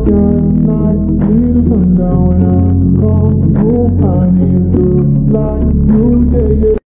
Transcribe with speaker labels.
Speaker 1: can't lie. Need the sun down when I come through. I need to lie. You